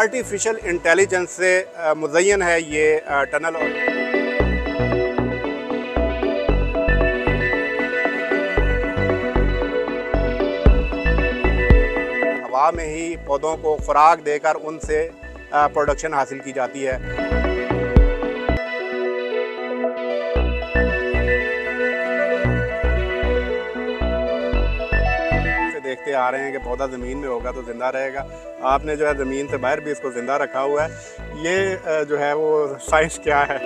Artificial intelligence से मुज़य्यन है ये टनल। हवा में ही पौधों को खुराक देकर उनसे प्रोडक्शन हासिल की जाती है। देखते आ रहे हैं कि पौधा ज़मीन में होगा तो ज़िंदा रहेगा। आपने जो है ज़मीन से बाहर भी इसको ज़िंदा रखा हुआ है। ये जो है वो साइंस क्या है।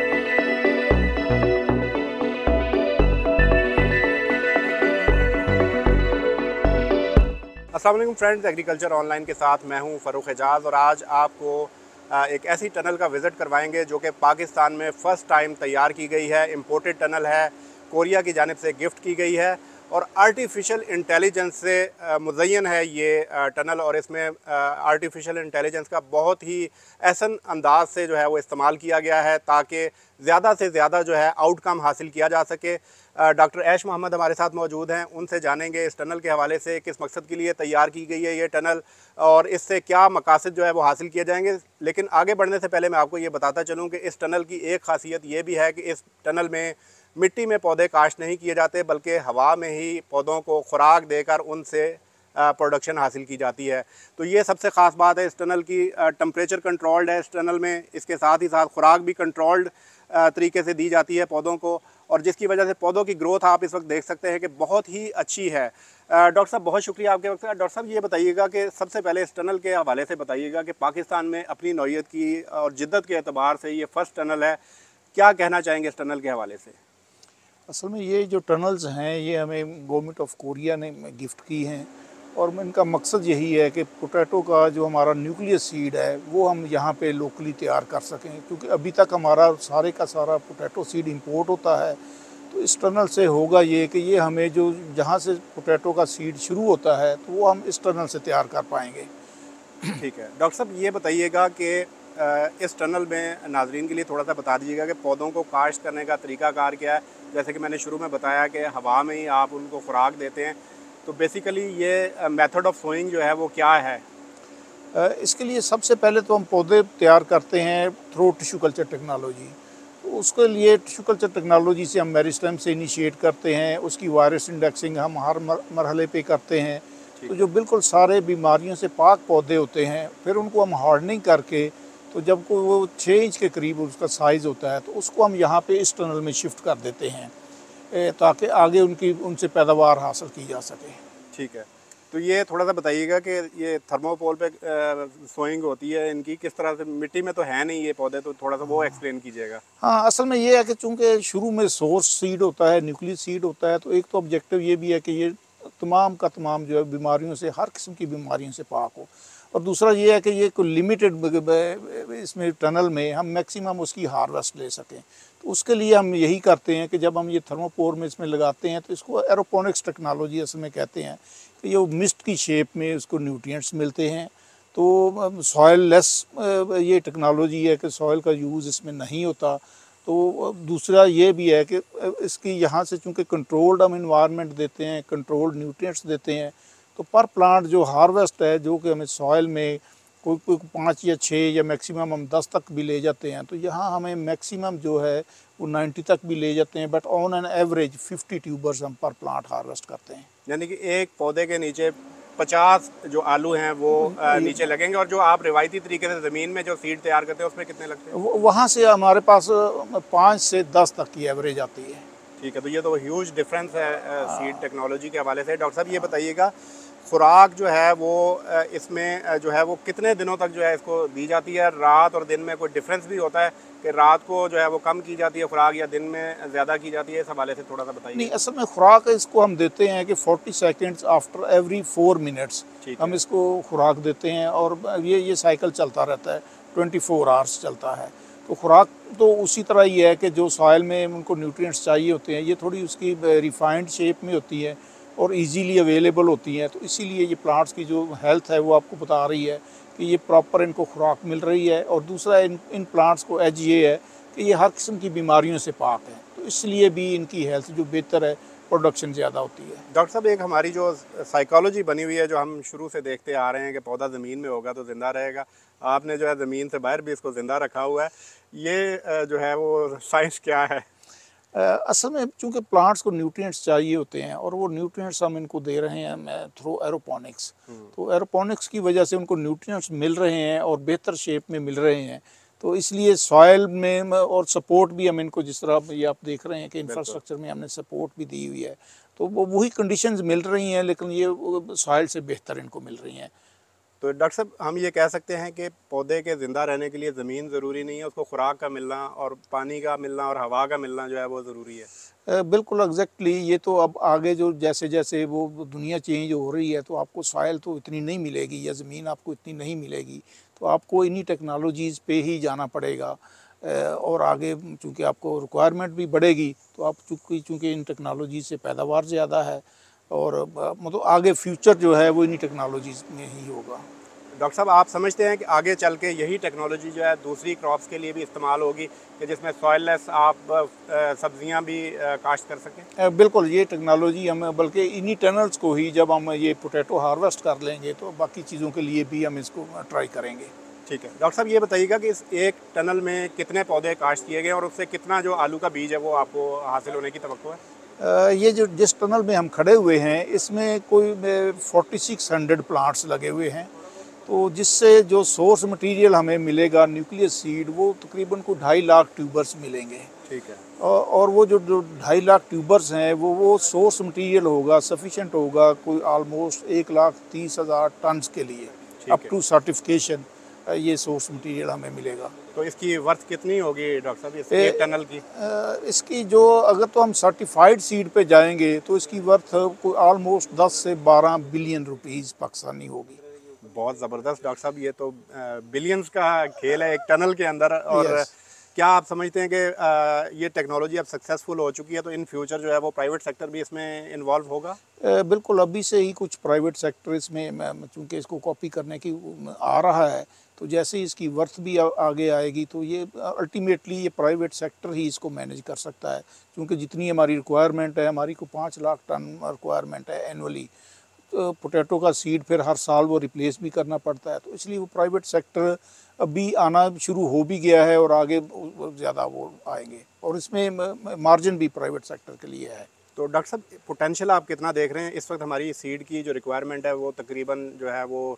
अस्सलाम वालेकुम फ्रेंड्स, एग्रीकल्चर ऑनलाइन के साथ मैं हूं फ़ारूक एजाज़ और आज आपको एक ऐसी टनल का विज़िट करवाएंगे जो कि पाकिस्तान में फ़र्स्ट टाइम तैयार की गई है। इम्पोर्टेड टनल है, कोरिया की जानिब से गिफ्ट की गई है और आर्टिफिशियल इंटेलिजेंस से मुज़य्यन है ये टनल। और इसमें आर्टिफिशियल इंटेलिजेंस का बहुत ही एहसन अंदाज से जो है वो इस्तेमाल किया गया है ताकि ज़्यादा से ज़्यादा जो है आउटकम हासिल किया जा सके। डॉक्टर ऐश मोहम्मद हमारे साथ मौजूद हैं, उनसे जानेंगे इस टनल के हवाले से किस मकसद के लिए तैयार की गई है ये टनल और इससे क्या मकासद जो है वो हासिल किए जाएंगे। लेकिन आगे बढ़ने से पहले मैं आपको ये बताता चलूँ कि इस टनल की एक ख़ासियत ये भी है कि इस टनल में मिट्टी में पौधे काश्त नहीं किए जाते बल्कि हवा में ही पौधों को खुराक देकर उनसे प्रोडक्शन हासिल की जाती है। तो ये सबसे ख़ास बात है इस टनल की। टेम्परेचर कंट्रोल्ड है इस टनल में, इसके साथ ही साथ खुराक भी कंट्रोल्ड तरीके से दी जाती है पौधों को और जिसकी वजह से पौधों की ग्रोथ आप इस वक्त देख सकते हैं कि बहुत ही अच्छी है। डॉक्टर साहब बहुत शुक्रिया आपके वक्त। डॉक्टर साहब ये बताइएगा कि सबसे पहले इस टनल के हवाले से बताइएगा कि पाकिस्तान में अपनी नौइयत की और जिद्दत के एतबार से ये फ़र्स्ट टनल है, क्या कहना चाहेंगे इस टनल के हवाले से? असल में ये जो टनल्स हैं ये हमें गवर्नमेंट ऑफ कोरिया ने गिफ्ट की हैं और इनका मकसद यही है कि पोटैटो का जो हमारा न्यूक्लियस सीड है वो हम यहाँ पे लोकली तैयार कर सकें, क्योंकि अभी तक हमारा सारे का सारा पोटैटो सीड इंपोर्ट होता है। तो इस टनल से होगा ये कि ये हमें जो जहाँ से पोटैटो का सीड शुरू होता है तो वो हम इस टनल से तैयार कर पाएंगे। ठीक है डॉक्टर साहब, ये बताइएगा कि इस टनल में नाजरीन के लिए थोड़ा सा बता दीजिएगा कि पौधों को काश्त करने का तरीकाकार क्या है। जैसे कि मैंने शुरू में बताया कि हवा में ही आप उनको खुराक देते हैं, तो बेसिकली ये मेथड ऑफ सोइंग जो है वो क्या है? इसके लिए सबसे पहले तो हम पौधे तैयार करते हैं थ्रू टिश्यू कल्चर टेक्नोलॉजी। तो उसके लिए टिश्यू कल्चर टेक्नोलॉजी से हम मेरिस्टेम से इनिशिएट करते हैं, उसकी वायरस इंडेक्सिंग हम हर मरहले पे करते हैं। तो जो बिल्कुल सारे बीमारियों से पाक पौधे होते हैं फिर उनको हम हार्डनिंग करके, तो जब को वो 6 इंच के करीब उसका साइज़ होता है तो उसको हम यहाँ पे इस टनल में शिफ्ट कर देते हैं ताकि आगे उनसे पैदावार हासिल की जा सके। ठीक है, तो ये थोड़ा सा बताइएगा कि ये थर्मोपोल पे सोइंग होती है इनकी किस तरह से? मिट्टी में तो है नहीं ये पौधे, तो थोड़ा सा वो एक्सप्लेन कीजिएगा। हाँ, असल में ये है कि चूँकि शुरू में सोर्स सीड होता है, न्यूक्लियस सीड होता है, तो एक तो ऑब्जेक्टिव ये भी है कि ये तमाम का तमाम जो है बीमारियों से, हर किस्म की बीमारियों से पाक हो। और दूसरा ये है कि ये कोई लिमिटेड इसमें टनल में हम मैक्सिमम उसकी हार्वेस्ट ले सकें। तो उसके लिए हम यही करते हैं कि जब हम ये थर्मोपोर में इसमें लगाते हैं तो इसको एरोपोनिक्स टेक्नोलॉजी असल में कहते हैं कि ये मिस्ट की शेप में उसको न्यूट्रिएंट्स मिलते हैं। तो सॉइल लेस ये टेक्नोलॉजी है कि सॉइल का यूज़ इसमें नहीं होता। तो दूसरा ये भी है कि इसकी यहाँ से चूँकि कंट्रोल्ड हम इन्वायरमेंट देते हैं, कंट्रोल्ड न्यूट्रिएंट्स देते हैं, तो पर प्लांट जो हार्वेस्ट है जो कि हमें सॉइल में कोई 5 या 6 या मैक्सिमम हम 10 तक भी ले जाते हैं, तो यहाँ हमें मैक्सिमम जो है वो 90 तक भी ले जाते हैं, but on an average 50 tubers हम पर प्लांट हार्वेस्ट करते हैं। यानी कि एक पौधे के नीचे 50 जो आलू हैं वो नीचे लगेंगे। और जो आप रिवायती तरीके से ज़मीन में जो सीड तैयार करते हैं उसमें कितने लगते हैं? वहाँ से हमारे पास 5 से 10 तक की एवरेज आती है। ठीक है, तो ये तो ह्यूज डिफरेंस है सीड टेक्नोलॉजी के हवाले से। डॉक्टर साहब ये बताइएगा खुराक जो है वो इसमें जो है वो कितने दिनों तक जो है इसको दी जाती है? रात और दिन में कोई डिफरेंस भी होता है कि रात को जो है वो कम की जाती है खुराक या दिन में ज़्यादा की जाती है? इस हवाले से थोड़ा सा बताइए। नहीं, असल में खुराक इसको हम देते हैं कि 40 सेकेंड्स आफ्टर एवरी 4 मिनट्स हम इसको खुराक देते हैं और ये साइकिल चलता रहता है, 24 आवर्स चलता है। तो खुराक तो उसी तरह ही है कि जो सॉइल में उनको न्यूट्रिएंट्स चाहिए होते हैं, ये थोड़ी उसकी रिफाइंड शेप में होती है और इजीली अवेलेबल होती हैं। तो इसीलिए ये प्लांट्स की जो हेल्थ है वो आपको बता रही है कि ये प्रॉपर इनको खुराक मिल रही है। और दूसरा इन प्लांट्स को एज ये है कि ये हर किस्म की बीमारियों से पाक है, तो इसलिए भी इनकी हेल्थ जो बेहतर है प्रोडक्शन ज़्यादा होती है। डॉक्टर साहब, एक हमारी जो साइकोलॉजी बनी हुई है, जो हम शुरू से देखते आ रहे हैं कि पौधा ज़मीन में होगा तो ज़िंदा रहेगा, आपने जो है ज़मीन से बाहर भी इसको ज़िंदा रखा हुआ है, ये जो है वो साइंस क्या है? असल में चूंकि प्लांट्स को न्यूट्रिएंट्स चाहिए होते हैं और वो न्यूट्रिएंट्स हम इनको दे रहे हैं थ्रू एरोपोनिक्स। तो एरोपोनिक्स की वजह से उनको न्यूट्रिएंट्स मिल रहे हैं और बेहतर शेप में मिल रहे हैं। तो इसलिए सॉयल में और सपोर्ट भी हम इनको, जिस तरह ये आप देख रहे हैं कि इंफ्रास्ट्रक्चर में हमने सपोर्ट भी दी हुई है, तो वो वही कंडीशंस मिल रही हैं, लेकिन ये सॉयल से बेहतर इनको मिल रही हैं। तो डॉक्टर साहब, हम ये कह सकते हैं कि पौधे के ज़िंदा रहने के लिए ज़मीन ज़रूरी नहीं है, उसको खुराक का मिलना और पानी का मिलना और हवा का मिलना जो है वो ज़रूरी है। बिल्कुल एग्जैक्टली। ये तो अब आगे जो जैसे जैसे वो दुनिया चेंज हो रही है, तो आपको सॉइल तो इतनी नहीं मिलेगी या ज़मीन आपको इतनी नहीं मिलेगी, तो आपको इन्हीं टेक्नोलॉजीज़ पे ही जाना पड़ेगा। और आगे चूँकि आपको रिक्वायरमेंट भी बढ़ेगी, तो आप चूँकि इन टेक्नोलॉजी से पैदावार ज़्यादा है और मतलब आगे फ्यूचर जो है वो इन्हीं टेक्नोलॉजीज़ में ही होगा। डॉक्टर साहब, आप समझते हैं कि आगे चल के यही टेक्नोलॉजी जो है दूसरी क्रॉप्स के लिए भी इस्तेमाल होगी, कि जिसमें सॉइललेस आप सब्जियां भी काश्त कर सकें? बिल्कुल, ये टेक्नोलॉजी हम बल्कि इन्हीं टनल्स को ही जब हम ये पोटैटो हार्वेस्ट कर लेंगे तो बाकी चीज़ों के लिए भी हम इसको ट्राई करेंगे। ठीक है डॉक्टर साहब, ये बताइएगा कि इस एक टनल में कितने पौधे काश्त किए गए और उससे कितना जो आलू का बीज है वो आपको हासिल होने की तवक्को है? ये जो जिस टनल में हम खड़े हुए हैं, इसमें कोई 4600 प्लांट्स लगे हुए हैं, तो जिससे जो सोर्स मटेरियल हमें मिलेगा न्यूक्लियस सीड, वो तकरीबन को 2.5 लाख ट्यूबर्स मिलेंगे। ठीक है। और वो जो 2.5 लाख ट्यूबर्स हैं वो सोर्स मटेरियल होगा, सफिशेंट होगा कोई ऑलमोस्ट 1,30,000 टन्स के लिए, अप टू सर्टिफिकेशन ये सोर्स मटेरियल हमें मिलेगा। तो इसकी वर्थ कितनी होगी डॉक्टर साहब, इस एक टनल की? इसकी जो अगर तो हम सर्टिफाइड सीड पे जाएंगे तो इसकी वर्थ कोई ऑलमोस्ट 10 से 12 बिलियन रुपीस पाकिस्तानी होगी। बहुत ज़बरदस्त डॉक्टर साहब, ये तो बिलियंस का खेल है एक टनल के अंदर। और Yes. क्या आप समझते हैं कि ये टेक्नोलॉजी अब सक्सेसफुल हो चुकी है, तो इन फ्यूचर जो है वो प्राइवेट सेक्टर भी इसमें इन्वॉल्व होगा? बिल्कुल, अभी से ही कुछ प्राइवेट सेक्टर इसमें चूँकि इसको कॉपी करने की आ रहा है, तो जैसे ही इसकी वर्थ भी आगे आएगी तो ये अल्टीमेटली ये प्राइवेट सेक्टर ही इसको मैनेज कर सकता है, क्योंकि जितनी हमारी रिक्वायरमेंट है, हमारी को 5 लाख टन रिक्वायरमेंट है एनुअली। तो पोटैटो का सीड फिर हर साल वो रिप्लेस भी करना पड़ता है, तो इसलिए वो प्राइवेट सेक्टर अभी आना शुरू हो भी गया है और आगे ज़्यादा वो आएंगे, और इसमें मार्जिन भी प्राइवेट सेक्टर के लिए है। तो डॉक्टर साहब, पोटेंशियल आप कितना देख रहे हैं? इस वक्त हमारी सीड की जो रिक्वायरमेंट है वो तकरीबन जो है वो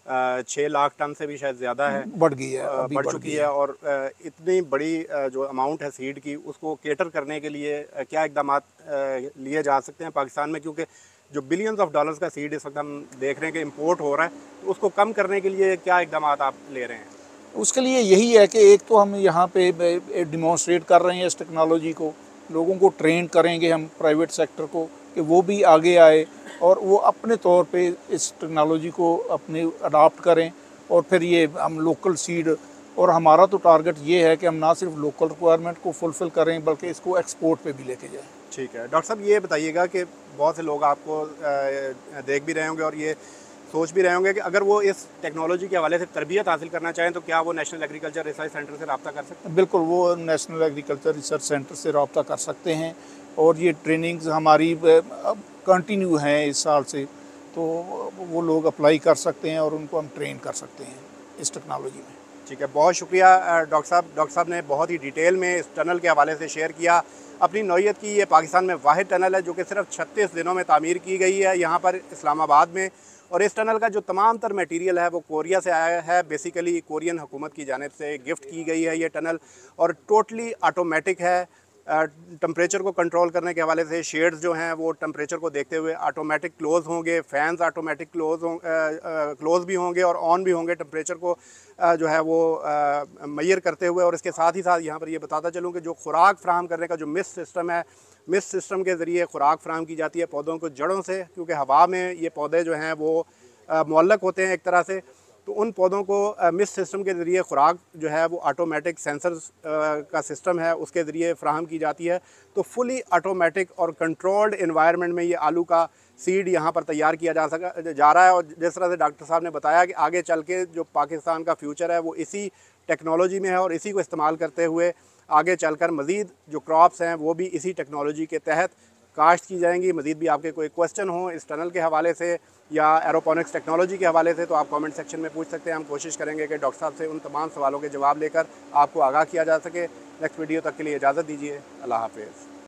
6 लाख टन से भी शायद ज़्यादा है, बढ़ गई है, अभी बढ़ चुकी है। और इतनी बड़ी जो अमाउंट है सीड की, उसको केटर करने के लिए क्या इकदाम लिए जा सकते हैं पाकिस्तान में? क्योंकि जो बिलियंस ऑफ डॉलर्स का सीड इस वक्त हम देख रहे हैं कि इंपोर्ट हो रहा है, तो उसको कम करने के लिए क्या इकदाम आप ले रहे हैं? उसके लिए यही है कि एक तो हम यहाँ पे डिमॉन्स्ट्रेट कर रहे हैं इस टेक्नोलॉजी को, लोगों को ट्रेन करेंगे हम प्राइवेट सेक्टर को कि वो भी आगे आए और वो अपने तौर पे इस टेक्नोलॉजी को अपने अडॉप्ट करें, और फिर ये हम लोकल सीड, और हमारा तो टारगेट ये है कि हम ना सिर्फ लोकल रिक्वायरमेंट को फुलफ़िल करें बल्कि इसको एक्सपोर्ट पे भी लेके जाएं। ठीक है डॉक्टर साहब, ये बताइएगा कि बहुत से लोग आपको देख भी रहे होंगे और ये सोच भी रहे होंगे कि अगर वो इस टेक्नोलॉजी के हवाले से तरबियत हासिल करना चाहें तो क्या वो नेशनल एग्रीकल्चर रिसर्च सेंटर से रब्ता कर सकते हैं? बिल्कुल, वो नेशनल एग्रीकल्चर रिसर्च सेंटर से रब्ता कर सकते हैं, और ये ट्रेनिंग्स हमारी अब कंटिन्यू हैं इस साल से, तो वो लोग अप्लाई कर सकते हैं और उनको हम ट्रेन कर सकते हैं इस टेक्नोलॉजी में। ठीक है, बहुत शुक्रिया डॉक्टर साहब। डॉक्टर साहब ने बहुत ही डिटेल में इस टनल के हवाले से शेयर किया अपनी नौयत की। ये पाकिस्तान में वाहिद टनल है जो कि सिर्फ 36 दिनों में तामीर की गई है यहाँ पर इस्लामाबाद में। और इस टनल का जो तमाम तर मटीरियल है वो कोरिया से आया है। बेसिकली कोरियन हुकूमत की जानिब से गिफ्ट की गई है ये टनल, और टोटली ऑटोमेटिक है। टेम्परेचर को कंट्रोल करने के हवाले से शेड्स जो हैं वो टेम्परेचर को देखते हुए ऑटोमेटिक क्लोज़ होंगे, फैंस ऑटोमेटिक क्लोज़ भी होंगे और ऑन भी होंगे, टेम्परेचर को जो है वो मैयर करते हुए। और इसके साथ ही साथ यहाँ पर ये बताता चलूँ कि जो खुराक फ्राहम करने का जो मिस्ट सिस्टम है, मिस्ट सिस्टम के ज़रिए खुराक फ्राहम की जाती है पौधों को जड़ों से, क्योंकि हवा में ये पौधे जो हैं वो मुअल्लक होते हैं एक तरह से। तो उन पौधों को मिस्ट सिस्टम के ज़रिए खुराक जो है वो ऑटोमेटिक सेंसर्स का सिस्टम है उसके ज़रिए फ्राहम की जाती है। तो फुली ऑटोमेटिक और कंट्रोल्ड इन्वायरमेंट में ये आलू का सीड यहाँ पर तैयार किया जा रहा है। और जिस तरह से डॉक्टर साहब ने बताया कि आगे चल के जो पाकिस्तान का फ्यूचर है वो इसी टेक्नोलॉजी में है, और इसी को इस्तेमाल करते हुए आगे चलकर मज़ीद जो क्रॉप्स हैं वो भी इसी टेक्नोलॉजी के तहत काश्त की जाएंगी। मज़ीद भी आपके कोई क्वेश्चन हो इस टनल के हवाले से या एरोपोनिक्स टेक्नोलॉजी के हवाले से तो आप कमेंट सेक्शन में पूछ सकते हैं। हम कोशिश करेंगे कि डॉक्टर साहब से उन तमाम सवालों के जवाब लेकर आपको आगाह किया जा सके। नेक्स्ट वीडियो तक के लिए इजाज़त दीजिए। अल्लाह हाफ़िज़।